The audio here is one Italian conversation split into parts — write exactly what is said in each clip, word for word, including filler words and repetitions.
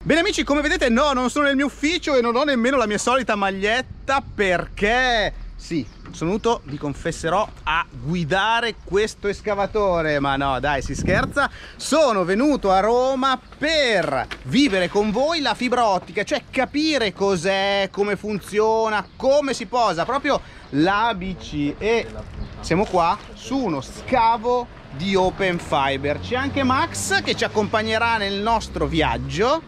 Bene amici, come vedete no, non sono nel mio ufficio e non ho nemmeno la mia solita maglietta perché sì, sono venuto, vi confesserò, a guidare questo escavatore. Ma no, dai, si scherza. Sono venuto a Roma per vivere con voi la fibra ottica, cioè capire cos'è, come funziona, come si posa proprio l'A B C. E siamo qua su uno scavo di Open Fiber. C'è anche Max che ci accompagnerà nel nostro viaggio.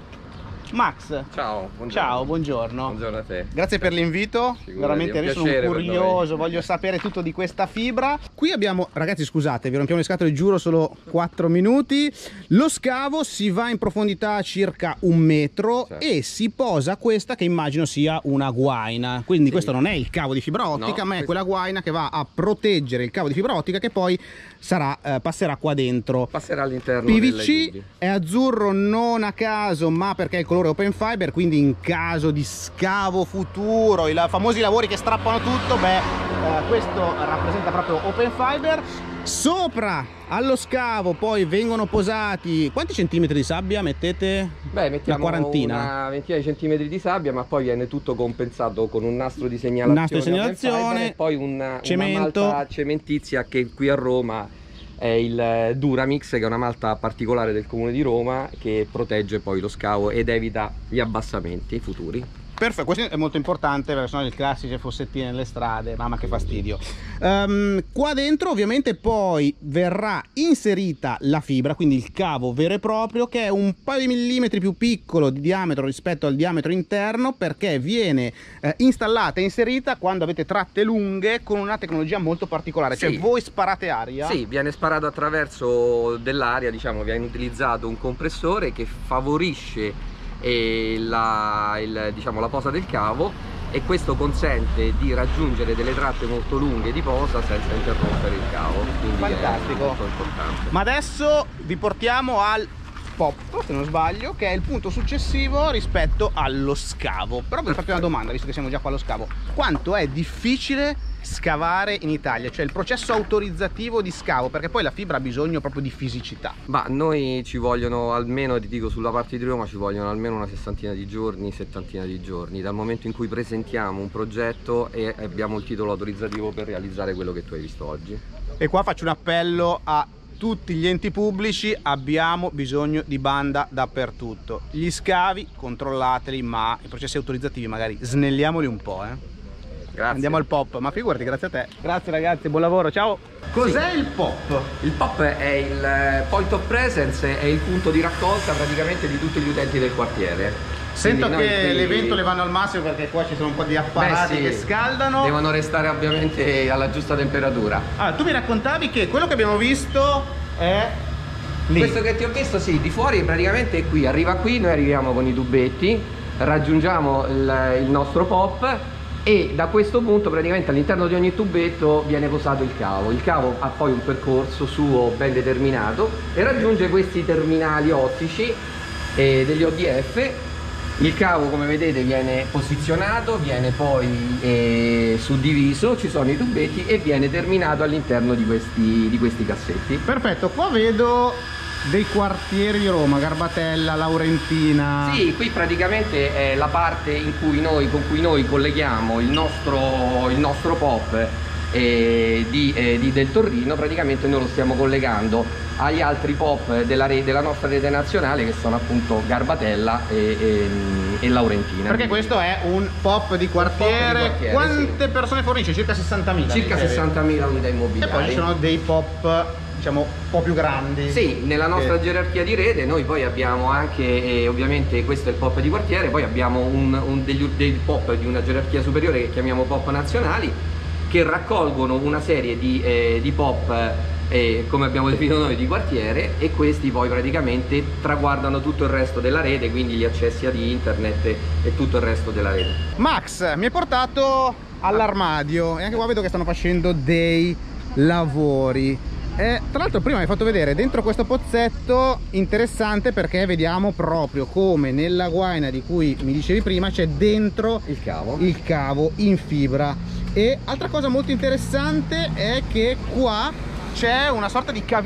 Max, ciao, buongiorno. Ciao, buongiorno. Buongiorno a te. Grazie per l'invito. Veramente io sono curioso, voglio sapere tutto di questa fibra. Qui abbiamo, ragazzi scusate, vi rompiamo le scatole, giuro solo quattro minuti. Lo scavo si va in profondità a circa un metro, certo. E si posa questa che immagino sia una guaina. Quindi sì. Questo non è il cavo di fibra ottica, no, ma è quella guaina che va a proteggere il cavo di fibra ottica che poi sarà, eh, passerà qua dentro. Passerà all'interno. P V C è azzurro non a caso, ma perché il colore Open Fiber, quindi in caso di scavo futuro, i famosi lavori che strappano tutto, beh, eh, questo rappresenta proprio Open Fiber. Sopra allo scavo poi vengono posati quanti centimetri di sabbia mettete? Beh, mettiamo una quarantina, una ventina di centimetri di sabbia, ma poi viene tutto compensato con un nastro di segnalazione, nastro di segnalazione e poi una, cemento. una malta cementizia che qui a Roma è il Duramix, che è una malta particolare del comune di Roma che protegge poi lo scavo ed evita gli abbassamenti futuri. Perfetto, questo è molto importante perché sono le classiche fossettine nelle strade, mamma che fastidio. Um, qua dentro ovviamente poi verrà inserita la fibra, quindi il cavo vero e proprio, che è un paio di millimetri più piccolo di diametro rispetto al diametro interno, perché viene eh, installata e inserita quando avete tratte lunghe con una tecnologia molto particolare, sì. Cioè voi sparate aria? Sì, viene sparato attraverso dell'aria, diciamo, viene utilizzato un compressore che favorisce e la, il, diciamo, la posa del cavo, e questo consente di raggiungere delle tratte molto lunghe di posa senza interrompere il cavo. Quindi fantastico, è molto importante. Ma adesso vi portiamo al pop, se non sbaglio, che è il punto successivo rispetto allo scavo. Però vi faccio una domanda, visto che siamo già qua allo scavo: quanto è difficile scavare in Italia, cioè il processo autorizzativo di scavo, perché poi la fibra ha bisogno proprio di fisicità? Ma noi ci vogliono almeno, ti dico, sulla parte di Roma ci vogliono almeno una sessantina di giorni, settantina di giorni, dal momento in cui presentiamo un progetto e abbiamo il titolo autorizzativo per realizzare quello che tu hai visto oggi. E qua faccio un appello a tutti gli enti pubblici: abbiamo bisogno di banda dappertutto. Gli scavi controllateli, ma i processi autorizzativi magari snelliamoli un po', eh. Grazie. Andiamo al pop, ma figurati, grazie a te. Grazie ragazzi, buon lavoro, ciao. Cos'è sì. il pop? Il pop è il point of presence, è il punto di raccolta praticamente di tutti gli utenti del quartiere. Sento che qui... le ventole vanno al massimo perché qua ci sono un po' di apparati Beh, sì. che scaldano. Devono restare ovviamente alla giusta temperatura. Ah, tu mi raccontavi che quello che abbiamo visto è lì. Questo che ti ho visto, sì, di fuori praticamente è qui, arriva qui, noi arriviamo con i tubetti, raggiungiamo il, il nostro pop, e da questo punto praticamente all'interno di ogni tubetto viene posato il cavo. Il cavo ha poi un percorso suo ben determinato e raggiunge questi terminali ottici eh, degli O D F. Il cavo, come vedete, viene posizionato, viene poi eh, suddiviso, ci sono i tubetti e viene terminato all'interno di questi, di questi cassetti. Perfetto, qua vedo dei quartieri di Roma, Garbatella, Laurentina. Sì, qui praticamente è la parte in cui noi, con cui noi colleghiamo il nostro, il nostro pop eh, di, eh, di Del Torrino. Praticamente noi lo stiamo collegando agli altri pop della, rete, della nostra rete nazionale, che sono appunto Garbatella e, e, e Laurentina. Perché questo è un pop di quartiere. Pop di quartiere Quante sì. persone fornisce? Circa sessantamila. Circa sessantamila unità immobiliari. E poi ci sono dei pop, diciamo, un po' più grandi. Sì, nella nostra che... gerarchia di rete noi poi abbiamo anche, eh, ovviamente questo è il pop di quartiere, poi abbiamo un, un degli, dei pop di una gerarchia superiore che chiamiamo pop nazionali, che raccolgono una serie di, eh, di pop, eh, come abbiamo definito noi, di quartiere, e questi poi praticamente traguardano tutto il resto della rete, quindi gli accessi ad internet e, e tutto il resto della rete. Max mi hai portato all'armadio e anche qua vedo che stanno facendo dei lavori. Eh, tra l'altro prima mi hai fatto vedere dentro questo pozzetto interessante, perché vediamo proprio come nella guaina di cui mi dicevi prima c'è dentro il cavo. il cavo in fibra. E altra cosa molto interessante è che qua c'è una sorta di cavidotto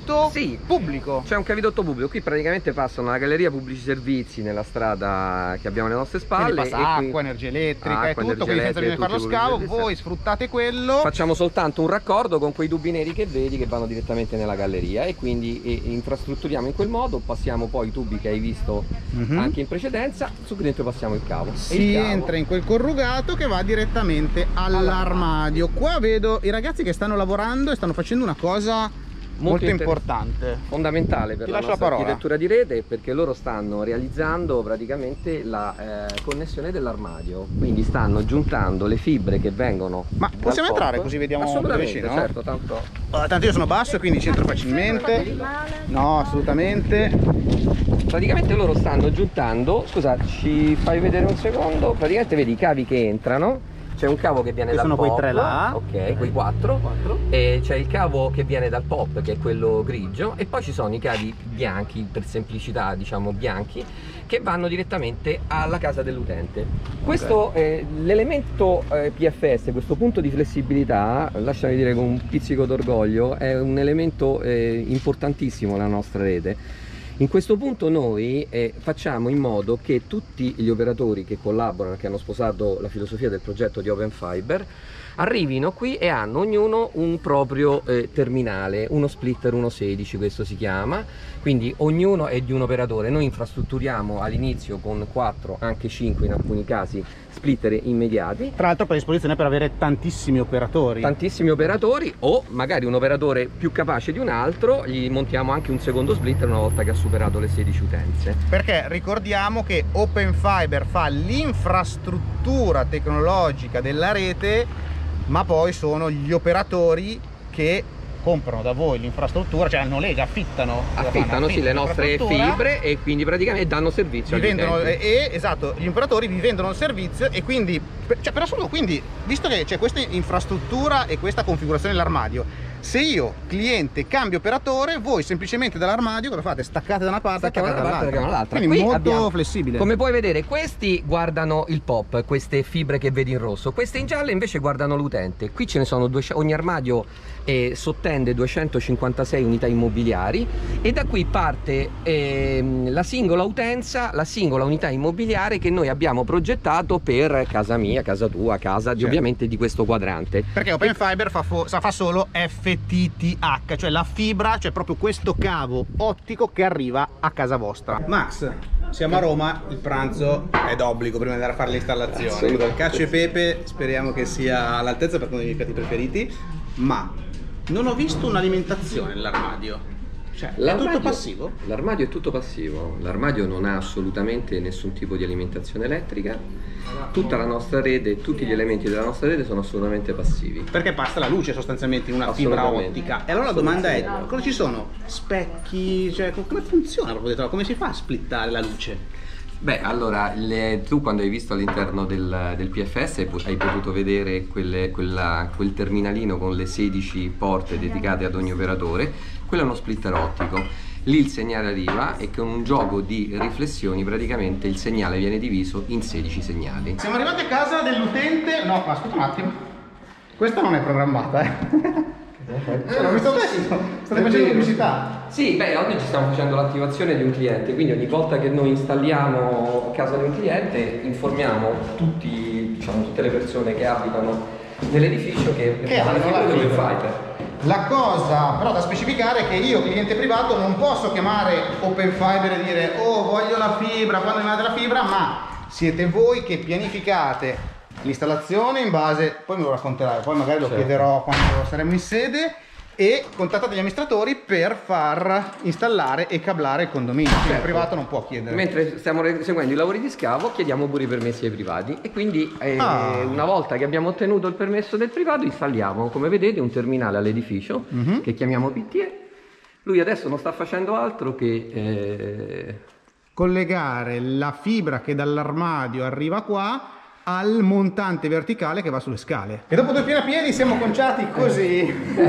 cavidotto sì, pubblico. C'è un cavidotto pubblico, qui praticamente passano la galleria pubblici servizi nella strada che abbiamo alle nostre spalle. Quindi passa e acqua, qui... energia elettrica acqua, e tutto, energia quindi senza bisogno di fare lo scavo, servizi. voi sfruttate quello. Facciamo soltanto un raccordo con quei tubi neri che vedi che vanno direttamente nella galleria e quindi e, infrastrutturiamo in quel modo, passiamo poi i tubi che hai visto mm-hmm. anche in precedenza, su cui dentro passiamo il cavo. Si il cavo... entra in quel corrugato che va direttamente all'armadio. Qua vedo i ragazzi che stanno lavorando e stanno facendo una cosa molto, molto importante, fondamentale per Ti la lascio nostra la architettura di rete, perché loro stanno realizzando praticamente la eh, connessione dell'armadio, quindi stanno giuntando le fibre che vengono. Ma possiamo pop. entrare così vediamo assolutamente, vicino? certo, tanto... Oh, tanto io sono basso e quindi ci entro facilmente. No, assolutamente. Praticamente loro stanno giuntando, scusa, ci fai vedere un secondo, praticamente vedi i cavi che entrano. C'è un cavo che viene che dal sono pop, quei tre là, ok, quei quattro, quattro. E c'è il cavo che viene dal pop, che è quello grigio, e poi ci sono i cavi bianchi, per semplicità diciamo bianchi, che vanno direttamente alla casa dell'utente. Questo okay. eh, l'elemento eh, P F S, questo punto di flessibilità, lasciami dire con un pizzico d'orgoglio, è un elemento eh, importantissimo nella nostra rete. In questo punto noi eh, facciamo in modo che tutti gli operatori che collaborano, che hanno sposato la filosofia del progetto di Open Fiber, arrivino qui e hanno ognuno un proprio eh, terminale, uno splitter uno sedici questo si chiama, quindi ognuno è di un operatore. Noi infrastrutturiamo all'inizio con quattro, anche cinque in alcuni casi, splitter immediati. Tra l'altro per disposizione per avere tantissimi operatori. Tantissimi operatori, o magari un operatore più capace di un altro, gli montiamo anche un secondo splitter una volta che ha superato le sedici utenze. Perché ricordiamo che Open Fiber fa l'infrastruttura tecnologica della rete, ma poi sono gli operatori che comprano da voi l'infrastruttura, cioè noleggia, affittano affittano sì, le nostre fibre e quindi praticamente danno servizio vi vendono, e, esatto, gli operatori vi vendono il servizio e quindi, cioè per assurdo, quindi visto che c'è questa infrastruttura e questa configurazione dell'armadio, se io cliente cambio operatore, voi semplicemente dall'armadio cosa fate? Staccate da una parte e attaccate dall'altra, quindi qui molto abbiamo, flessibile. Come puoi vedere, questi guardano il pop, queste fibre che vedi in rosso, queste in giallo invece guardano l'utente. Qui ce ne sono due, ogni armadio eh, sottende duecentocinquantasei unità immobiliari e da qui parte eh, la singola utenza, la singola unità immobiliare che noi abbiamo progettato per casa mia, casa tua, casa di, certo. ovviamente di questo quadrante. Perché Open e... Fiber fa, fa solo F T T H, cioè la fibra, cioè proprio questo cavo ottico che arriva a casa vostra. Max, siamo a Roma, il pranzo è d'obbligo prima di andare a fare le installazioni. Il cacio e pepe speriamo che sia all'altezza per uno dei miei piatti preferiti, ma non ho visto un'alimentazione nell'armadio. Cioè, è tutto passivo? L'armadio è tutto passivo, l'armadio non ha assolutamente nessun tipo di alimentazione elettrica, tutta la nostra rete, tutti gli elementi della nostra rete sono assolutamente passivi. Perché passa la luce sostanzialmente in una fibra ottica. E allora la domanda è, cosa ci sono? Specchi? Cioè, come funziona proprio dentro? Come si fa a splittare la luce? Beh, allora, le, tu quando hai visto all'interno del, del P F S hai potuto vedere quelle, quella, quel terminalino con le sedici porte dedicate ad ogni operatore. Quello è uno splitter ottico. Lì il segnale arriva e con un gioco di riflessioni praticamente il segnale viene diviso in sedici segnali. Siamo arrivati a casa dell'utente. No, aspetta un attimo. Questa non è programmata, eh. Cioè, l'ho visto adesso, state facendo pubblicità? Sì, beh, oggi ci stiamo facendo l'attivazione di un cliente, quindi ogni volta che noi installiamo a casa di un cliente informiamo tutti, diciamo, tutte le persone che abitano nell'edificio che, che hanno la fibra. Fiber. La cosa però da specificare è che io, cliente privato, non posso chiamare Open Fiber e dire oh voglio la fibra, quando mi date la fibra, ma siete voi che pianificate l'installazione in base, poi me lo racconterai, poi magari lo certo. chiederò quando saremo in sede, e contattate gli amministratori per far installare e cablare il condominio. Certo. Il privato non può chiedere. Mentre stiamo seguendo i lavori di scavo chiediamo pure i permessi ai privati e quindi eh, ah. una volta che abbiamo ottenuto il permesso del privato installiamo, come vedete, un terminale all'edificio mm-hmm. che chiamiamo P T E. Lui adesso non sta facendo altro che eh... collegare la fibra che dall'armadio arriva qua al montante verticale che va sulle scale. E dopo due piedi siamo conciati così.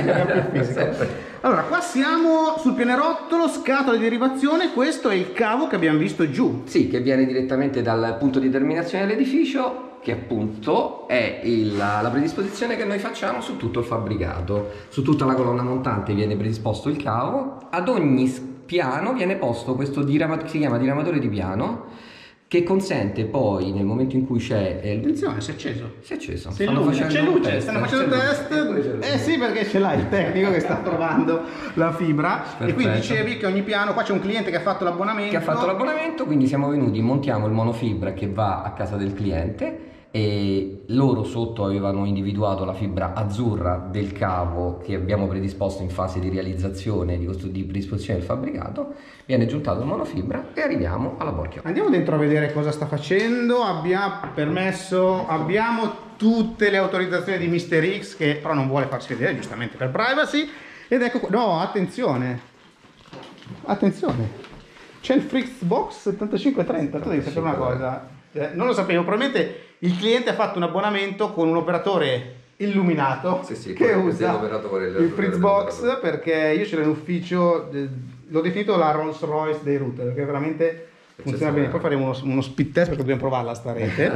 Allora, qua siamo sul pianerottolo, scatola di derivazione. Questo è il cavo che abbiamo visto giù. Sì, che viene direttamente dal punto di terminazione dell'edificio, che appunto è il, la predisposizione che noi facciamo su tutto il fabbricato. Su tutta la colonna montante viene predisposto il cavo, ad ogni piano viene posto questo dirama, si chiama diramatore di piano, che consente poi nel momento in cui c'è eh, attenzione, si è acceso, si è acceso, c'è luce, c'è luce, test. stanno facendo il test, eh sì, perché ce l'ha il tecnico che sta provando la fibra. Perfetto. E quindi dicevi che ogni piano, qua c'è un cliente che ha fatto l'abbonamento che ha fatto l'abbonamento, quindi siamo venuti, montiamo il monofibra che va a casa del cliente, e loro sotto avevano individuato la fibra azzurra del cavo che abbiamo predisposto in fase di realizzazione di, questo, di predisposizione del fabbricato, viene giuntato il monofibra e arriviamo alla borchia. Andiamo dentro a vedere cosa sta facendo. Abbiamo permesso, abbiamo tutte le autorizzazioni di mister X, che però non vuole farsi vedere giustamente per privacy, ed ecco qua. No, attenzione attenzione, c'è il Fritzbox settantacinque trenta. Tu devi sapere una cosa, eh, non lo sapevo, probabilmente il cliente ha fatto un abbonamento con un operatore illuminato, sì, sì, che usa il Fritzbox, perché io ce l'ho in ufficio, l'ho definito la Rolls Royce dei router, perché veramente funziona bene. Poi faremo uno, uno speed test perché dobbiamo provarla sta rete.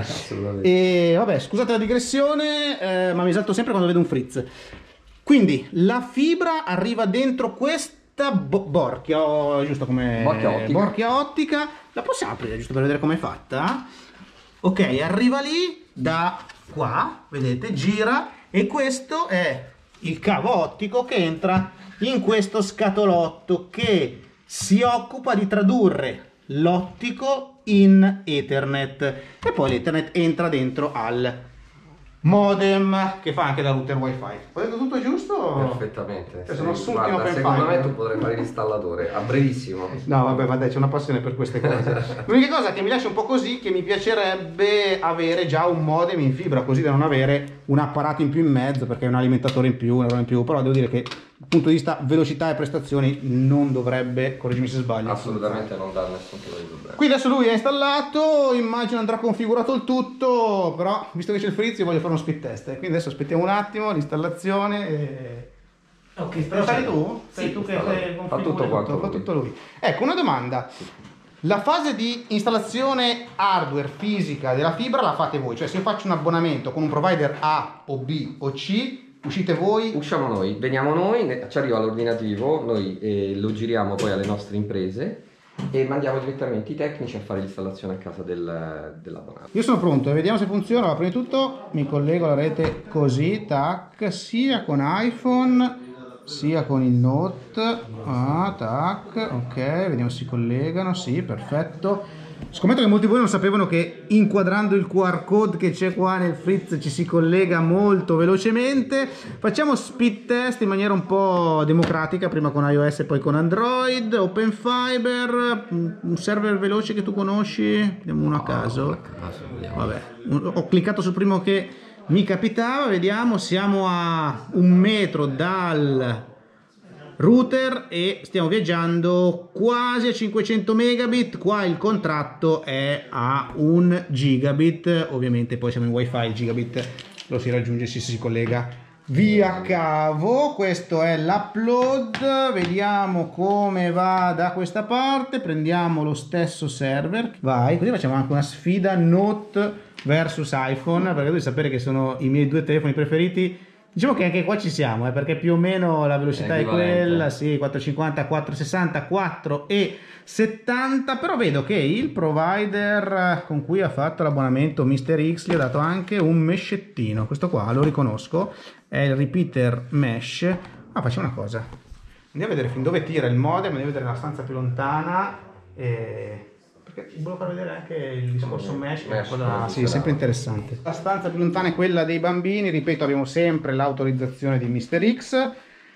E vabbè, scusate la digressione, eh, ma mi esalto sempre quando vedo un Fritz. Quindi la fibra arriva dentro questa bo borchia, o, giusto come borchia ottica. borchia ottica. La possiamo aprire giusto per vedere com'è fatta? Ok, arriva lì, da qua, vedete, gira, e questo è il cavo ottico che entra in questo scatolotto che si occupa di tradurre l'ottico in Ethernet, e poi l'Ethernet entra dentro al modem che fa anche da router wifi. Ho detto tutto giusto? Perfettamente. Cioè, sono sì, guarda, secondo me tu potrai fare l'installatore a brevissimo. No vabbè, ma dai, c'è una passione per queste cose. L'unica cosa che mi lascia un po' così, che mi piacerebbe avere già un modem in fibra, così da non avere un apparato in più in mezzo, perché è un alimentatore in più, una roba in più. Però devo dire che dal punto di vista velocità e prestazioni non dovrebbe, correggimi se sbaglio, assolutamente non dà nessun tipo di problema. Qui adesso lui è installato, immagino andrà configurato il tutto, però visto che c'è il Fritz io voglio fare uno speed test, quindi adesso aspettiamo un attimo l'installazione e... Ok, però sei tu? Sei sì, tu che fa tutto quanto tutto, fa tutto lui. Ecco, una domanda. La fase di installazione hardware fisica della fibra la fate voi? Cioè se io faccio un abbonamento con un provider A o B o C, uscite voi? Usciamo noi, veniamo noi, ci arriva l'ordinativo, noi eh, lo giriamo poi alle nostre imprese e mandiamo direttamente i tecnici a fare l'installazione a casa del, dell'abbonato. Io sono pronto, vediamo se funziona. Allora, prima di tutto mi collego alla rete così, tac, sia con iPhone sia con il Note, ah, tac, ok, vediamo se si collegano, sì, perfetto. Scommetto che molti di voi non sapevano che inquadrando il Q R code che c'è qua nel Fritz ci si collega molto velocemente. Facciamo speed test in maniera un po' democratica, prima con iOS e poi con Android. Open Fiber, un server veloce che tu conosci, vediamo uno a caso. Vabbè, ho cliccato sul primo che mi capitava, vediamo, siamo a un metro dal router e stiamo viaggiando quasi a cinquecento megabit. Qua il contratto è a un gigabit, ovviamente poi siamo in wifi, il gigabit lo si raggiunge se si collega via cavo. Questo è l'upload, vediamo come va da questa parte. Prendiamo lo stesso server, vai, così facciamo anche una sfida Note versus iPhone, perché devi sapere che sono i miei due telefoni preferiti. Diciamo che anche qua ci siamo, eh, perché più o meno la velocità è, è quella, sì, quattrocentocinquanta, quattrocentosessanta, quattro e settanta, però vedo che il provider con cui ha fatto l'abbonamento mister X gli ha dato anche un mescettino. Questo qua lo riconosco, è il repeater mesh. Ah, facciamo una cosa, andiamo a vedere fin dove tira il modem, andiamo a vedere la stanza più lontana, e... perché volevo far vedere anche il discorso mesh, mesh quella... sì, sempre interessante. La stanza più lontana è quella dei bambini, ripeto, abbiamo sempre l'autorizzazione di mister X.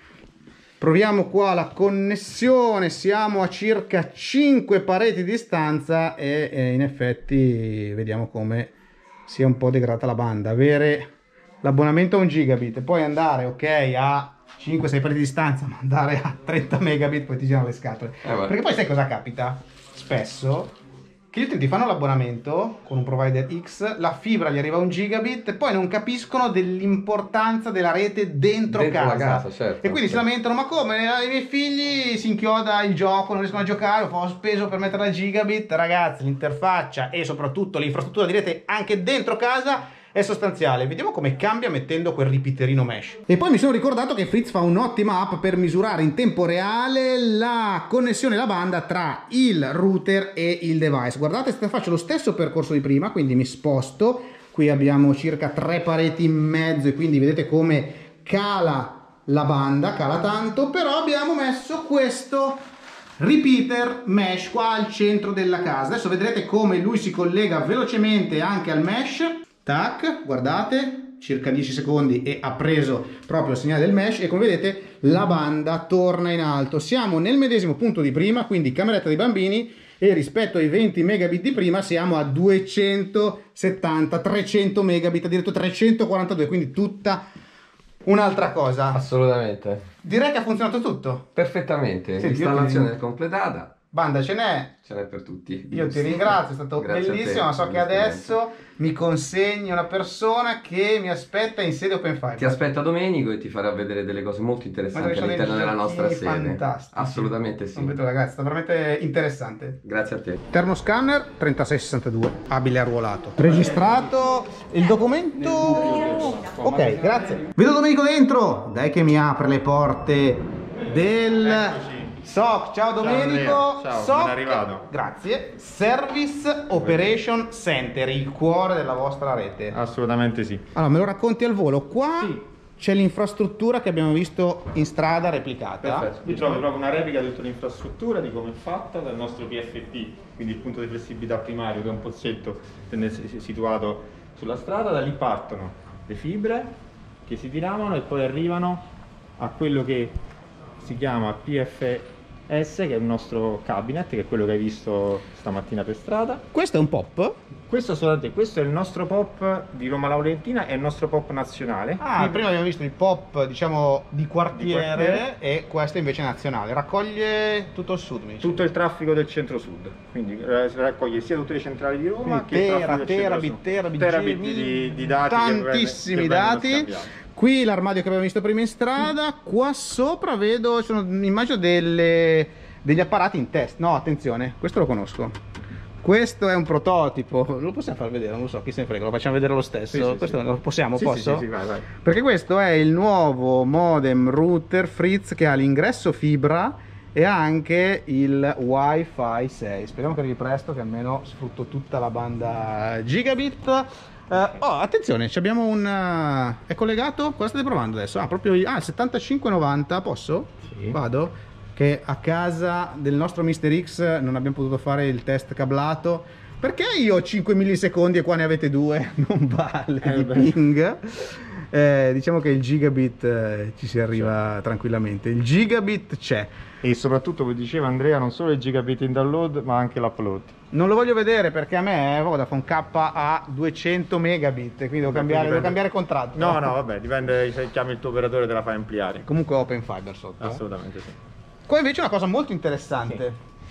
Proviamo qua la connessione, siamo a circa cinque pareti di distanza e, e in effetti vediamo come sia un po' degradata la banda. Avere l'abbonamento a un gigabit e poi andare ok a cinque sei pareti di distanza, ma andare a trenta megabit poi ti girano le scatole. Eh, perché poi sai cosa capita? Spesso che gli utenti fanno l'abbonamento con un provider X, la fibra gli arriva a un gigabit e poi non capiscono dell'importanza della rete dentro, dentro casa. la casa, certo, e quindi certo. si lamentano: ma come, ai miei figli si inchioda il gioco, non riescono a giocare, ho speso per mettere la gigabit. Ragazzi, l'interfaccia e soprattutto l'infrastruttura di rete anche dentro casa è sostanziale. Vediamo come cambia mettendo quel ripeterino mesh. E poi mi sono ricordato che Fritz fa un'ottima app per misurare in tempo reale la connessione e la banda tra il router e il device. Guardate, faccio lo stesso percorso di prima, quindi mi sposto. Qui abbiamo circa tre pareti in mezzo e quindi vedete come cala la banda, cala tanto, però abbiamo messo questo repeater mesh qua al centro della casa. Adesso vedrete come lui si collega velocemente anche al mesh. Tac, guardate, circa dieci secondi e ha preso proprio il segnale del mesh e come vedete la banda torna in alto. Siamo nel medesimo punto di prima, quindi cameretta dei bambini, e rispetto ai venti megabit di prima siamo a duecentosettanta, trecento megabit, addirittura trecentoquarantadue, quindi tutta un'altra cosa. Assolutamente. Direi che ha funzionato tutto. Perfettamente, Sì, l'installazione ti... è completata. Banda ce n'è. Ce n'è per tutti. Io ti ringrazio, è stato Grazie bellissimo, ma so che adesso mi consegni una persona che mi aspetta in sede Open Fiber. Ti aspetta Domenico e ti farà vedere delle cose molto interessanti all'interno della nostra sede. Fantastici. Assolutamente sì. Non vedo, ragazzi, è stato veramente interessante. Grazie a te. Termoscanner trentasei sessantadue, abile arruolato. Registrato il documento. Ok, grazie. Vedo Domenico dentro. Dai che mi apre le porte del S O C. Ciao Domenico. Ciao, S O C, ben arrivato. Grazie. Service Operation Center, il cuore della vostra rete. Assolutamente sì. Allora, me lo racconti al volo? Qua Sì. c'è l'infrastruttura che abbiamo visto in strada replicata. Perfetto. Qui trovi proprio una replica di tutta l'infrastruttura, di come è fatta dal nostro P F T, quindi il punto di flessibilità primario, che è un pozzetto situato sulla strada. Da lì partono le fibre che si tiravano e poi arrivano a quello che si chiama P F S, che è il nostro cabinet, che è quello che hai visto stamattina per strada. Questo è un pop? Questo, assolutamente, questo è il nostro pop di Roma Laurentina, è il nostro pop nazionale. Ah, Qui- prima abbiamo visto il pop, diciamo, di quartiere, Di quartiere. e questo invece è nazionale. Raccoglie tutto il sud, mi dici? tutto il traffico del centro-sud, quindi eh, raccoglie sia tutte le centrali di Roma Quindi che il tera, traffico del terabit, centro-sud. terabit, terabit G M I, di, di dati tantissimi che vengono dati. scambiati. Qui l'armadio che abbiamo visto prima in strada, qua sopra vedo, sono, immagino delle, degli apparati in test. No, attenzione, questo lo conosco. Questo è un prototipo, lo possiamo far vedere, non lo so, chi se ne frega, lo facciamo vedere lo stesso. Sì, sì, questo sì. lo possiamo, Sì, posso? sì, sì, sì, vai, vai. Perché questo è il nuovo modem router Fritz che ha l'ingresso fibra e ha anche il Wi-Fi sei. Speriamo che arrivi presto, che almeno sfrutto tutta la banda gigabit. Uh, oh, attenzione, ci abbiamo un... Uh, è collegato? Cosa state provando adesso? Ah, proprio ah, il settantacinque novanta, posso? Sì. Vado? Che a casa del nostro mister X non abbiamo potuto fare il test cablato. Perché io ho cinque millisecondi e qua ne avete due? Non vale Eh, di beh. ping. Eh, diciamo che il gigabit eh, ci si arriva tranquillamente. Il gigabit c'è. E soprattutto, come diceva Andrea, non solo il gigabit in download ma anche l'upload. Non lo voglio vedere perché a me Vodafone cappa a duecento megabit, quindi devo cambiare, devo cambiare contratto. No, no, vabbè, dipende se chiami il tuo operatore, te la fai ampliare. Comunque Open Fiber sotto. Assolutamente sì. Qua invece una cosa molto interessante.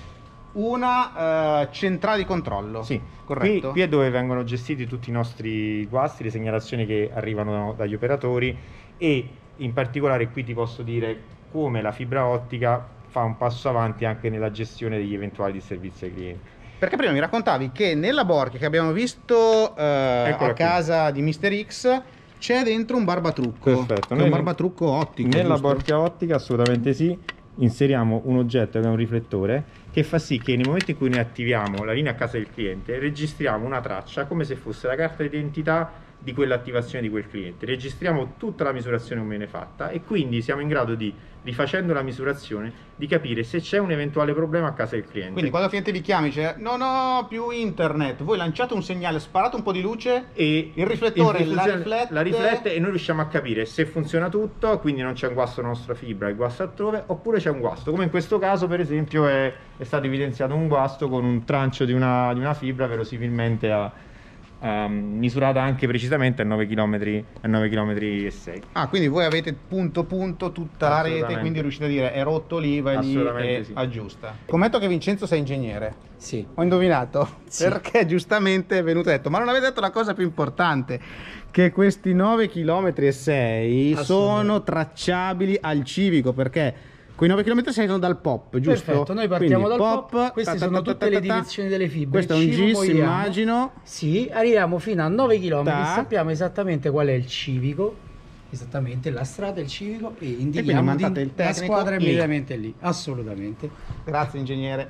Una eh, centrale di controllo. Sì, corretto. Qui, qui è dove vengono gestiti tutti i nostri guasti, le segnalazioni che arrivano dagli operatori, e in particolare qui ti posso dire come la fibra ottica fa un passo avanti anche nella gestione degli eventuali disservizi ai clienti. Perché prima mi raccontavi che nella borchia che abbiamo visto eh, a Eccola qui. casa di mister X c'è dentro un barbatrucco. Perfetto. Che è Noi un ne- barbatrucco ottico. Nella giusto? borchia ottica assolutamente sì, inseriamo un oggetto che è un riflettore che fa sì che nel momento in cui noi attiviamo la linea a casa del cliente registriamo una traccia come se fosse la carta d'identità di quell'attivazione di quel cliente. Registriamo tutta la misurazione come viene fatta e quindi siamo in grado di, rifacendo la misurazione, di capire se c'è un eventuale problema a casa del cliente. Quindi quando il cliente vi chiami dice non ho più internet, voi lanciate un segnale, sparate un po' di luce, e il riflettore il la funzione- riflette. la riflette e noi riusciamo a capire se funziona tutto, quindi non c'è un guasto nella nostra fibra, il guasto altrove, oppure c'è un guasto, come in questo caso per esempio è, è stato evidenziato un guasto con un trancio di una, di una fibra verosimilmente a, um, misurata anche precisamente a nove chilometri e sei. Ah, quindi voi avete punto punto tutta la rete, quindi riuscite a dire è rotto lì, vai lì e sì. aggiusta. Scommetto che Vincenzo sei ingegnere. Sì. Ho indovinato, sì. Perché giustamente è venuto detto, ma non avete detto la cosa più importante, che questi nove chilometri e sei sono tracciabili al civico, perché quei nove chilometri e sei sono dal pop, giusto? Perfetto, noi partiamo quindi, dal pop, pop queste sono tutte le dimensioni delle fibre. Questo è un G I S, immagino. Sì, arriviamo fino a nove chilometri, sappiamo esattamente qual è il civico, esattamente la strada, il civico, e indichiamo e il la squadra immediatamente lì. Assolutamente. Grazie ingegnere.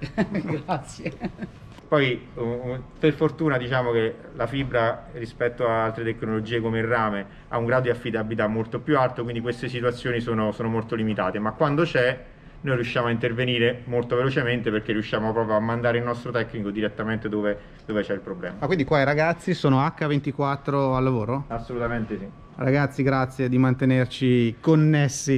Grazie. Poi per fortuna diciamo che la fibra rispetto a altre tecnologie come il rame ha un grado di affidabilità molto più alto, quindi queste situazioni sono, sono molto limitate, ma quando c'è noi riusciamo a intervenire molto velocemente, perché riusciamo proprio a mandare il nostro tecnico direttamente dove, dove c'è il problema. Ma quindi qua i ragazzi sono acca ventiquattro al lavoro? Assolutamente sì. Ragazzi, grazie di mantenerci connessi.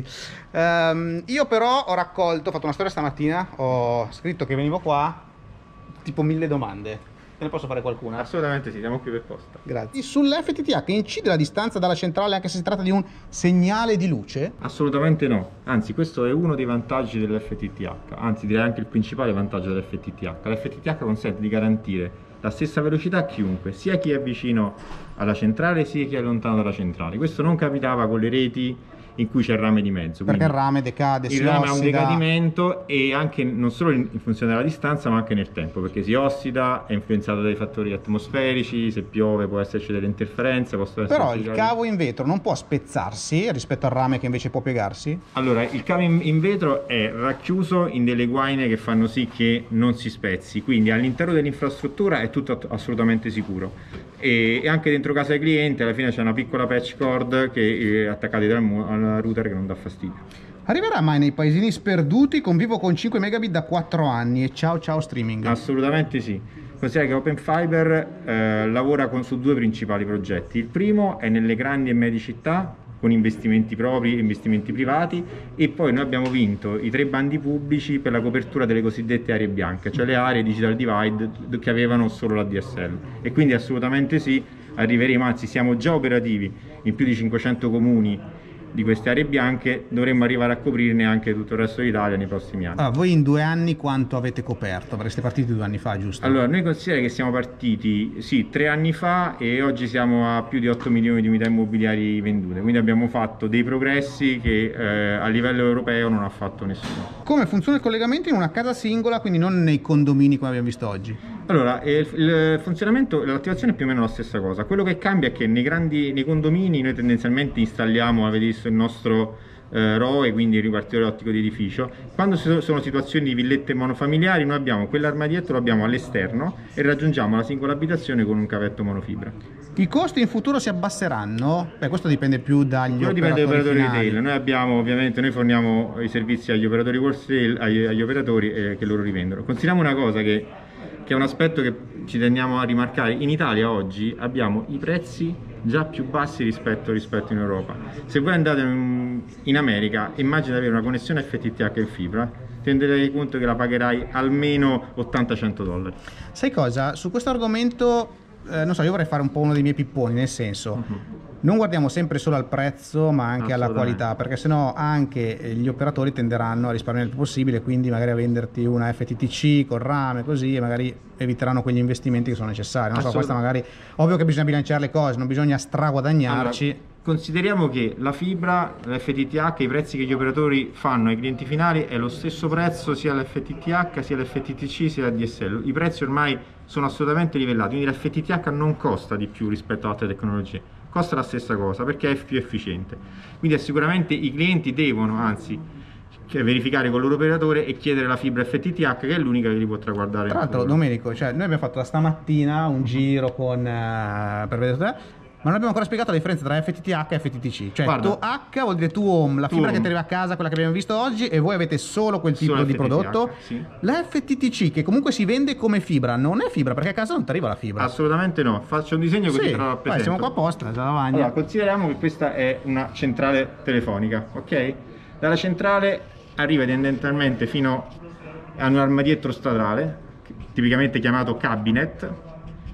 Um, io però ho raccolto, ho fatto una storia stamattina, ho scritto che venivo qua, tipo mille domande. Te ne posso fare qualcuna? Assolutamente sì, siamo qui per posta. Grazie. Sull'F T T H incide la distanza dalla centrale anche se si tratta di un segnale di luce? Assolutamente no, anzi questo è uno dei vantaggi dell'F T T H, anzi direi anche il principale vantaggio dell'F T T H. L'F T T H consente di garantire la stessa velocità a chiunque, sia chi è vicino alla centrale sia chi è lontano dalla centrale. Questo non capitava con le reti in cui c'è il rame di mezzo. Perché il rame decade, si ossida. Il rame ossida. ha un decadimento, e anche non solo in funzione della distanza ma anche nel tempo, perché si ossida, è influenzato dai fattori atmosferici, se piove può esserci delle interferenze, possono però esserci il cavo in vetro non può spezzarsi rispetto al rame che invece può piegarsi? Allora, il cavo in, in vetro è racchiuso in delle guaine che fanno sì che non si spezzi, quindi all'interno dell'infrastruttura è tutto assolutamente sicuro, e, e anche dentro casa del cliente alla fine c'è una piccola patch cord che è attaccata al router che non dà fastidio. Arriverà mai nei paesini sperduti? Convivo con cinque megabit da quattro anni e ciao ciao streaming. Assolutamente sì. Considera che Open Fiber eh, lavora con, su due principali progetti. Il primo è nelle grandi e medie città con investimenti propri e investimenti privati, e poi noi abbiamo vinto i tre bandi pubblici per la copertura delle cosiddette aree bianche, cioè le aree digital divide che avevano solo la D S L, e quindi assolutamente sì, arriveremo, anzi siamo già operativi in più di cinquecento comuni di queste aree bianche, dovremmo arrivare a coprirne anche tutto il resto d'Italia nei prossimi anni. Ah, voi in due anni quanto avete coperto? Perché siete partiti due anni fa, giusto? Allora, noi consideriamo che siamo partiti, sì, tre anni fa, e oggi siamo a più di otto milioni di unità immobiliari vendute, quindi abbiamo fatto dei progressi che eh, a livello europeo non ha fatto nessuno. Come funziona il collegamento in una casa singola, quindi non nei condomini come abbiamo visto oggi? Allora, il, il funzionamento, l'attivazione è più o meno la stessa cosa. Quello che cambia è che nei grandi nei condomini noi tendenzialmente installiamo, avete visto, il nostro eh, R O E, quindi il ripartitore ottico di edificio. Quando ci sono situazioni di villette monofamiliari, noi abbiamo quell'armadietto, lo abbiamo all'esterno e raggiungiamo la singola abitazione con un cavetto monofibra. I costi in futuro si abbasseranno? Beh, questo dipende più dagli Quello operatori dipende dagli operatori finali. retail. Noi abbiamo, ovviamente, noi forniamo i servizi agli operatori wholesale, agli, agli operatori eh, che loro rivendono. Consideriamo una cosa che che è un aspetto che ci tendiamo a rimarcare: in Italia oggi abbiamo i prezzi già più bassi rispetto, rispetto in Europa. Se voi andate in, in America, immagina avere una connessione F T T H in fibra, ti renderai conto che la pagherai almeno ottanta cento dollari. Sai cosa? Su questo argomento, eh, non so, io vorrei fare un po' uno dei miei pipponi, nel senso, uh-huh. non guardiamo sempre solo al prezzo ma anche alla qualità, perché sennò anche gli operatori tenderanno a risparmiare il più possibile, quindi magari a venderti una F T T C con rame così, e magari eviteranno quegli investimenti che sono necessari. Non so, questa magari, ovvio che bisogna bilanciare le cose, non bisogna straguadagnarci. Allora, consideriamo che la fibra, l'F T T H, i prezzi che gli operatori fanno ai clienti finali è lo stesso prezzo sia l'F T T H sia l'F T T C sia la D S L. I prezzi ormai sono assolutamente livellati, quindi l'F T T H non costa di più rispetto ad altre tecnologie, costa la stessa cosa perché è più efficiente. Quindi sicuramente i clienti devono, anzi, verificare con il loro operatore e chiedere la fibra F T T H, che è l'unica che li potrà guardare. Tra l'altro, Domenico, cioè, noi abbiamo fatto da stamattina un giro con uh, per vedere, ma non abbiamo ancora spiegato la differenza tra F T T H e F T T C. Cioè, Guarda, tu H vuol dire tu home, la fibra home che ti arriva a casa, quella che abbiamo visto oggi, e voi avete solo quel tipo solo di F T T H, prodotto. sì. La F T T C, che comunque si vende come fibra, non è fibra, perché a casa non ti arriva la fibra. Assolutamente no. Faccio un disegno così sì, te lo rappresento. vai, siamo qua apposta, la lavagna. Allora, consideriamo che questa è una centrale telefonica, ok? Dalla centrale arriva tendenzialmente fino a un armadietto stradale, tipicamente chiamato cabinet,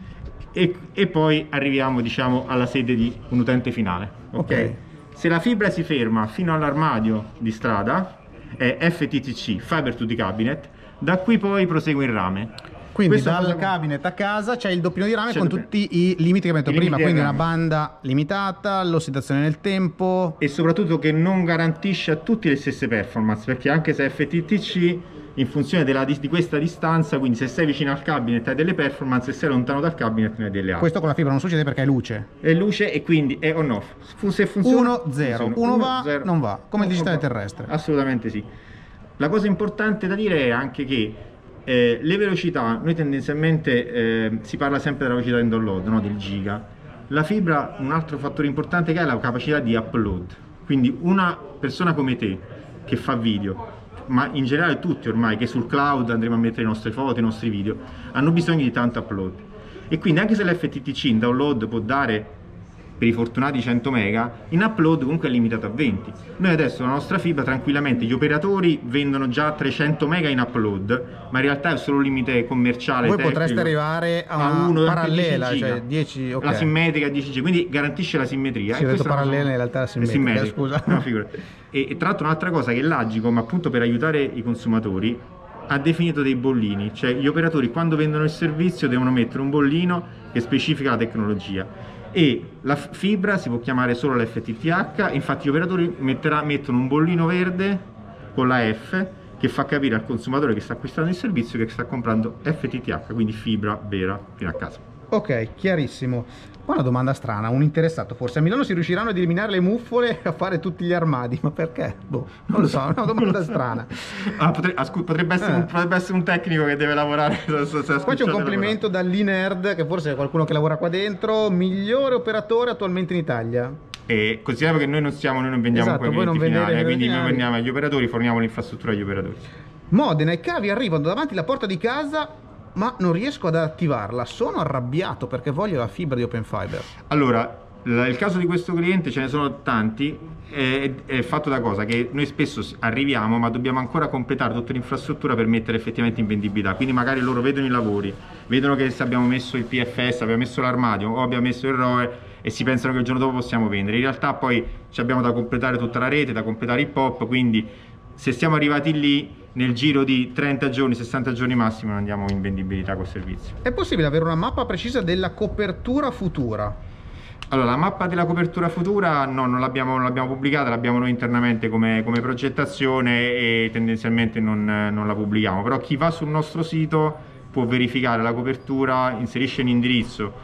e, e poi arriviamo, diciamo, alla sede di un utente finale. Ok? Ok. Se la fibra si ferma fino all'armadio di strada è F T T C, Fiber to the Cabinet, da qui poi prosegue il rame. Quindi Questo dal cosa- cabinet a casa c'è il doppione di rame C'è con il doppio- tutti i limiti che abbiamo detto I prima, limiti quindi del una rame. banda limitata, l'ossidazione nel tempo. E soprattutto che non garantisce a tutti le stesse performance, perché anche se F T T C, in funzione della, di questa distanza, quindi se sei vicino al cabinet hai delle performance, se sei lontano dal cabinet ne hai delle altre. Questo con la fibra non succede perché è luce. È luce e quindi è on off. Fu- Se funziona uno zero, funziona. uno va, zero. non va, come il No, digitale non va. terrestre. Assolutamente sì. La cosa importante da dire è anche che eh, le velocità, noi tendenzialmente eh, si parla sempre della velocità in download, no? Del giga. La fibra, un altro fattore importante che ha è la capacità di upload. Quindi una persona come te che fa video, ma in generale tutti ormai che sul cloud andremo a mettere le nostre foto, i nostri video, hanno bisogno di tanto upload. E quindi anche se l'F T T C in download può dare per i fortunati cento mega, in upload comunque è limitato a venti. Noi adesso la nostra fibra tranquillamente, gli operatori vendono già trecento mega in upload, ma in realtà è solo un limite commerciale. Voi tecnico, potreste arrivare a una uno, anche parallela, dieci giga. cioè dieci, ok. La simmetrica dieci giga, quindi garantisce la simmetria. Sì, E ho detto questa è una parallela, cosa- in realtà è è simmetrica, scusa. No, figurati. E, e tra l'altro un'altra cosa che l'Agicom, appunto per aiutare i consumatori, ha definito dei bollini, cioè gli operatori quando vendono il servizio devono mettere un bollino che specifica la tecnologia. E la f- fibra si può chiamare solo l'F T T H, infatti gli operatori metterà, mettono un bollino verde con la F che fa capire al consumatore che sta acquistando il servizio che sta comprando F T T H, quindi fibra vera fino a casa. Ok, chiarissimo. Poi una domanda strana, un interessato forse. A Milano si riusciranno ad eliminare le muffole e a fare tutti gli armadi, ma perché? Boh, non lo so, è una domanda strana. Ah, potre- ah, scu- potrebbe, essere Eh. un, potrebbe essere un tecnico che deve lavorare. se- se- se ha Qua c'è un scocciato complimento dall'Inerd, che forse è qualcuno che lavora qua dentro, migliore operatore attualmente in Italia. E consideriamo che noi non siamo, noi non vendiamo Esatto, con i voi non clienti vendete finali, ai quindi noi finali. vendiamo agli operatori, forniamo l'infrastruttura agli operatori. Modena, i cavi arrivano davanti alla porta di casa, ma non riesco ad attivarla. Sono arrabbiato perché voglio la fibra di Open Fiber. Allora, l- il caso di questo cliente ce ne sono tanti, è, è fatto da cosa? Che noi spesso s- arriviamo ma dobbiamo ancora completare tutta l'infrastruttura per mettere effettivamente in vendibilità, quindi magari loro vedono i lavori, vedono che se abbiamo messo il P F S, abbiamo messo l'armadio o abbiamo messo il R O E e si pensano che il giorno dopo possiamo vendere. In realtà poi ci abbiamo da completare tutta la rete, da completare il P O P, quindi se siamo arrivati lì nel giro di trenta giorni, sessanta giorni massimo non andiamo in vendibilità col servizio. È possibile avere una mappa precisa della copertura futura? Allora, la mappa della copertura futura no, non l'abbiamo, non l'abbiamo pubblicata, l'abbiamo noi internamente come, come progettazione e tendenzialmente non, non la pubblichiamo, però chi va sul nostro sito può verificare la copertura, inserisce un indirizzo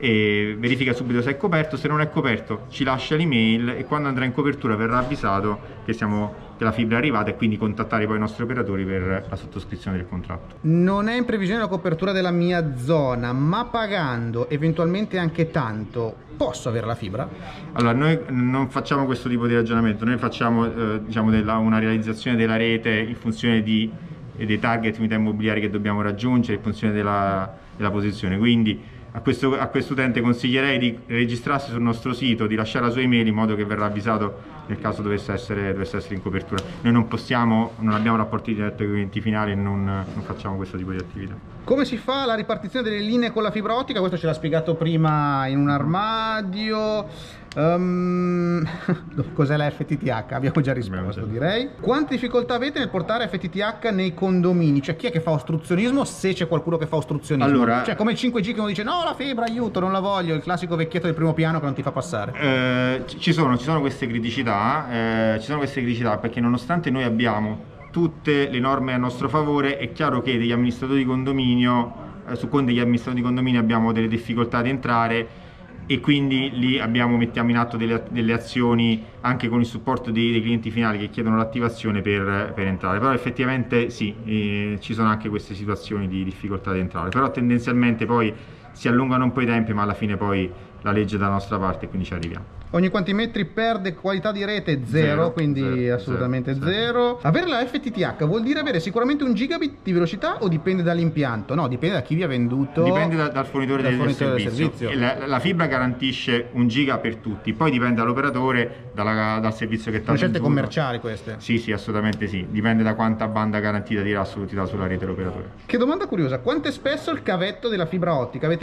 e verifica subito se è coperto. Se non è coperto ci lascia l'email e quando andrà in copertura verrà avvisato che, siamo, che la fibra è arrivata e quindi contattare poi i nostri operatori per la sottoscrizione del contratto. Non è in previsione la copertura della mia zona, ma pagando eventualmente anche tanto, posso avere la fibra? Allora, noi non facciamo questo tipo di ragionamento, noi facciamo eh, diciamo della, una realizzazione della rete in funzione di, dei target unità immobiliari che dobbiamo raggiungere, in funzione della, della posizione, quindi a questo, a questo utente consiglierei di registrarsi sul nostro sito, di lasciare la sua email in modo che verrà avvisato nel caso dovesse essere, dovesse essere in copertura. Noi non possiamo, non abbiamo rapporti diretti con i clienti finali e non, non facciamo questo tipo di attività. Come si fa la ripartizione delle linee con la fibra ottica? Questo ce l'ha spiegato prima in un armadio. Um, cos'è la F T T H? Abbiamo già risposto, Abbiamo già. direi. Quante difficoltà avete nel portare F T T H nei condomini? Cioè, chi è che fa ostruzionismo, se c'è qualcuno che fa ostruzionismo? Allora- cioè, come il cinque G che uno dice no, la fibra, aiuto, non la voglio, il classico vecchietto del primo piano che non ti fa passare. Eh, ci, sono, ci sono queste criticità, eh, ci sono queste criticità perché nonostante noi abbiamo tutte le norme a nostro favore, è chiaro che degli amministratori di condominio, eh, su con degli amministratori di condominio abbiamo delle difficoltà ad entrare e quindi lì abbiamo, mettiamo in atto delle, delle azioni anche con il supporto dei, dei clienti finali che chiedono l'attivazione per, per entrare. Però effettivamente sì, eh, ci sono anche queste situazioni di difficoltà ad entrare, però tendenzialmente poi si allungano un po' i tempi, ma alla fine poi la legge è dalla nostra parte e quindi ci arriviamo. Ogni quanti metri perde qualità di rete? Zero, Zero, quindi zero, assolutamente zero, zero. Avere la F T T H vuol dire avere sicuramente un gigabit di velocità o dipende dall'impianto? No, dipende da chi vi ha venduto. Dipende da- dal fornitore, dal del, fornitore del servizio. servizio. E La, la fibra garantisce un giga per tutti, poi dipende dall'operatore, dalla- dal servizio che ti ha Sono scelte venduto. commerciali queste. Sì, sì, assolutamente sì. Dipende da quanta banda garantita dirà sulla sulla rete l'operatore. Che domanda curiosa, quanto è spesso il cavetto della fibra ottica? Avete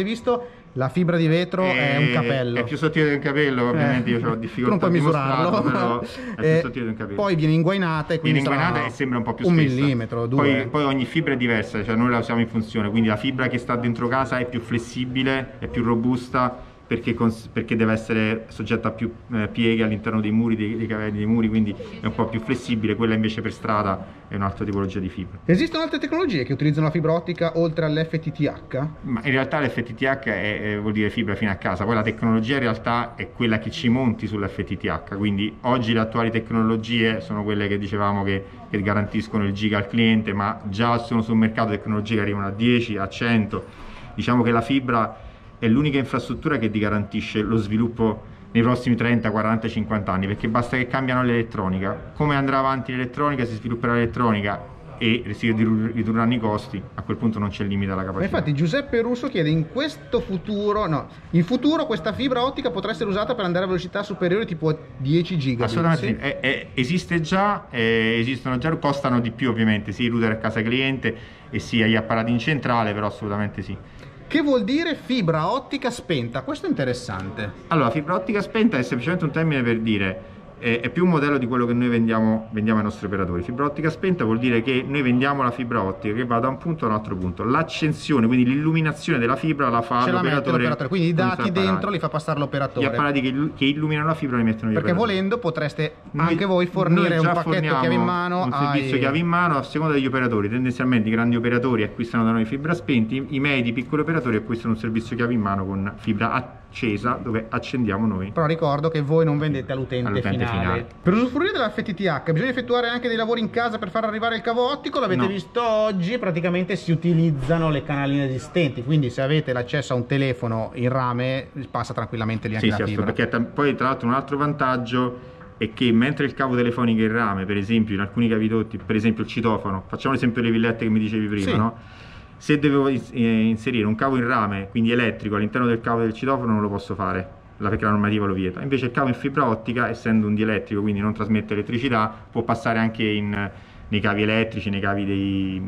avete visto, la fibra di vetro è un capello. È più sottile di un capello, ovviamente eh, io ho difficoltà a dimostrarlo, però è più eh, sottile di un capello. Poi viene inguainata e quindi viene inguainata e sembra un po' più un spessa. millimetro, due. Poi, poi ogni fibra è diversa, cioè noi la usiamo in funzione, quindi la fibra che sta dentro casa è più flessibile, è più robusta, perché, perché deve essere soggetta a più eh, pieghe all'interno dei muri, dei, dei cavelli dei muri, quindi è un po' più flessibile. Quella invece per strada è un'altra tipologia di fibra. Esistono altre tecnologie che utilizzano la fibra ottica oltre all'F T T H? Ma in realtà l'F T T H è, è, vuol dire fibra fino a casa, poi la tecnologia in realtà è quella che ci monti sull'F T T H, quindi oggi le attuali tecnologie sono quelle che dicevamo che, che garantiscono il giga al cliente, ma già sono sul mercato tecnologie che arrivano a dieci, a cento. Diciamo che la fibra è l'unica infrastruttura che ti garantisce lo sviluppo nei prossimi trenta, quaranta, cinquanta anni, perché basta che cambiano l'elettronica. Come andrà avanti l'elettronica, si svilupperà l'elettronica e si ridurranno i costi, a quel punto non c'è limite alla capacità. Infatti Giuseppe Russo chiede: in questo futuro, no, in futuro questa fibra ottica potrà essere usata per andare a velocità superiori tipo dieci gigabit? Assolutamente sì, è, è, esiste già, eh, esistono già, costano di più ovviamente, sì, i router a casa cliente e sì, agli apparati in centrale, però assolutamente sì. Che vuol dire fibra ottica spenta? Questo è interessante. Allora, fibra ottica spenta è semplicemente un termine per dire eh, è più un modello di quello che noi vendiamo, vendiamo ai nostri operatori. Fibra ottica spenta vuol dire che noi vendiamo la fibra ottica che va da un punto a un altro punto. L'accensione, quindi l'illuminazione della fibra la fa l'operatore. Quindi i dati dentro li fa passare l'operatore. Gli apparati che, che illuminano la fibra li mettono gli Perché operatori. volendo potreste noi, anche voi fornire un pacchetto chiave in mano, un servizio ai... chiave in mano a seconda degli operatori. Tendenzialmente i grandi operatori acquistano da noi fibra spenti, i medi, i piccoli operatori acquistano un servizio chiave in mano con fibra accesa dove accendiamo noi. Però ricordo che voi non vendete all'utente all finale. finale. Per usufruire della F T T H bisogna effettuare anche dei lavori in casa per far arrivare il cavo ottico. L'avete no. visto oggi, praticamente si utilizzano le canaline esistenti, quindi se avete l'accesso a un telefono in rame passa tranquillamente lì anche sì, la sì, fibra. Perché poi tra l'altro un altro vantaggio è che mentre il cavo telefonico è in rame, per esempio in alcuni cavidotti, per esempio il citofono, facciamo l'esempio delle villette che mi dicevi prima, sì. no? Se devo inserire un cavo in rame, quindi elettrico, all'interno del cavo del citofono non lo posso fare, perché la normativa lo vieta. Invece il cavo in fibra ottica, essendo un dielettrico, quindi non trasmette elettricità, può passare anche in, nei cavi elettrici, nei cavi dei,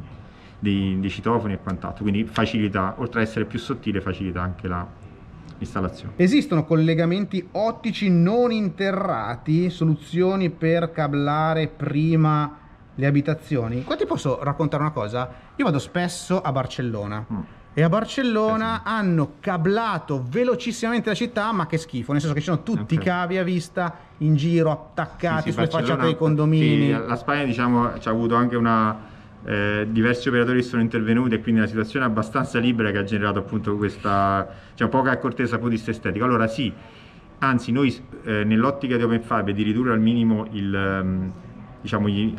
dei, dei citofoni e quant'altro, quindi facilità, oltre ad essere più sottile, facilita anche l'installazione. Esistono collegamenti ottici non interrati, soluzioni per cablare prima le abitazioni? Qua ti posso raccontare una cosa? Io vado spesso a Barcellona mm. e a Barcellona eh sì. hanno cablato velocissimamente la città, ma che schifo, nel senso che ci sono tutti i okay. cavi a vista in giro attaccati sì, sì, sulle facciate dei condomini. Sì, la Spagna diciamo ci ha avuto anche una eh, diversi operatori sono intervenuti e quindi una situazione abbastanza libera che ha generato appunto questa cioè, poca accortezza dal punto di vista estetico. Allora sì, anzi noi eh, nell'ottica di Open Fiber di ridurre al minimo il um, diciamo gli,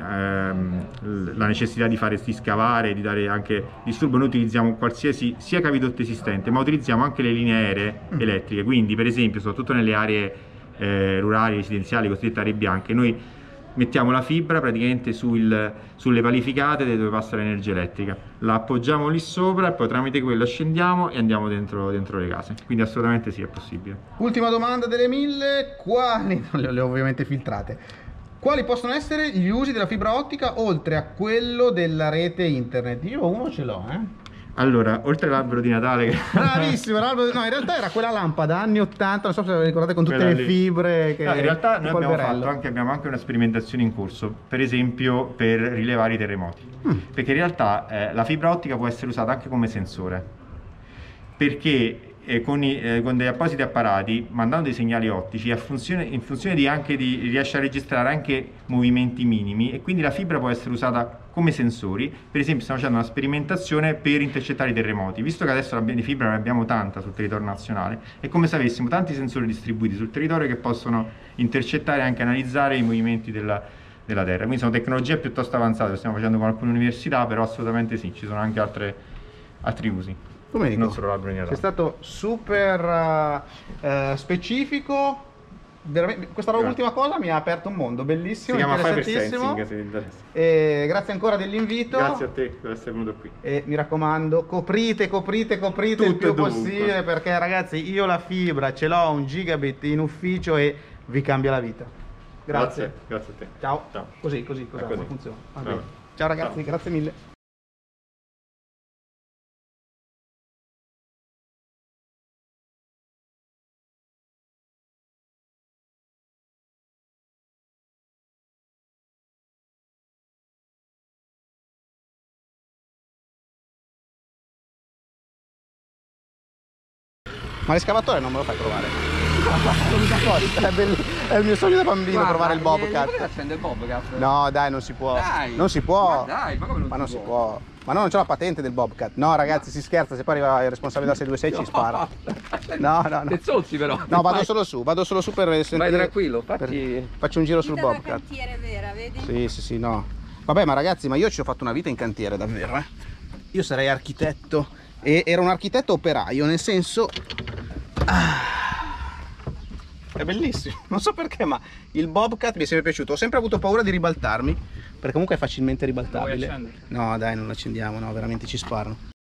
ehm, la necessità di fare di scavare, di dare anche disturbo, noi utilizziamo qualsiasi sia cavidotto esistente, ma utilizziamo anche le linee aeree mm. elettriche, quindi per esempio soprattutto nelle aree eh, rurali, residenziali, cosiddette aree bianche, noi mettiamo la fibra praticamente sul, sulle palificate dove passa l'energia elettrica, la appoggiamo lì sopra e poi tramite quello scendiamo e andiamo dentro, dentro le case, quindi assolutamente sì, è possibile. Ultima domanda delle mille, quali, le, le ho ovviamente filtrate. Quali possono essere gli usi della fibra ottica oltre a quello della rete internet? Io uno ce l'ho, eh. Allora, oltre all'albero di Natale... Bravissimo, l'albero... no, in realtà era quella lampada anni ottanta, non so se la ricordate, con tutte quella le lì. fibre che... No, in realtà noi abbiamo, fatto anche, abbiamo anche una sperimentazione in corso, per esempio per rilevare i terremoti. Mm. Perché in realtà eh, la fibra ottica può essere usata anche come sensore. Perché... E con, i, eh, con degli appositi apparati, mandando dei segnali ottici, a funzione, in funzione di anche di riesce a registrare anche movimenti minimi e quindi la fibra può essere usata come sensori. Per esempio stiamo facendo una sperimentazione per intercettare i terremoti, visto che adesso di fibra ne abbiamo tanta sul territorio nazionale, è come se avessimo tanti sensori distribuiti sul territorio che possono intercettare e anche analizzare i movimenti della, della terra. Quindi sono tecnologie piuttosto avanzate, lo stiamo facendo con alcune università, però assolutamente sì, ci sono anche altre, altri usi. Domenico, non solo sei stato super uh, uh, specifico, veramente, questa Grazie. ultima cosa mi ha aperto un mondo bellissimo, si chiama interessantissimo. Fiber Sensing, e grazie ancora dell'invito. Grazie a te per essere venuto qui. E mi raccomando, coprite, coprite, coprite tutto il più possibile, perché ragazzi io la fibra ce l'ho un gigabit in ufficio e vi cambia la vita. Grazie. Grazie, grazie a te. Ciao. Ciao. Così, così, così, così. funziona. Ciao. Ciao ragazzi, Ciao. grazie mille. Ma l'escavatore non me lo fai provare? è, bello, è il mio sogno da bambino. Guarda, provare il Bobcat. Accende il Bobcat. No dai, non si può. Dai, non si può. Ma dai, ma come non ma si non può? si può. Ma no, non c'è la patente del Bobcat. No ragazzi, si scherza, se poi arriva il responsabile della sei due sei ci spara. No, no, no. Te zozzi però. No, vado solo su, vado solo su per sentire. Vai tranquillo, fatti... per... faccio un giro sul Vita da Bobcat. cantiere vera, vedi? Sì, sì, sì, no. Vabbè, ma ragazzi, ma io ci ho fatto una vita in cantiere davvero, eh. Io sarei architetto e era un architetto operaio, nel senso ah, è bellissimo, non so perché, ma il Bobcat mi è sempre piaciuto. Ho sempre avuto paura di ribaltarmi, perché comunque è facilmente ribaltabile. No, dai, non lo accendiamo, no, veramente ci sparano.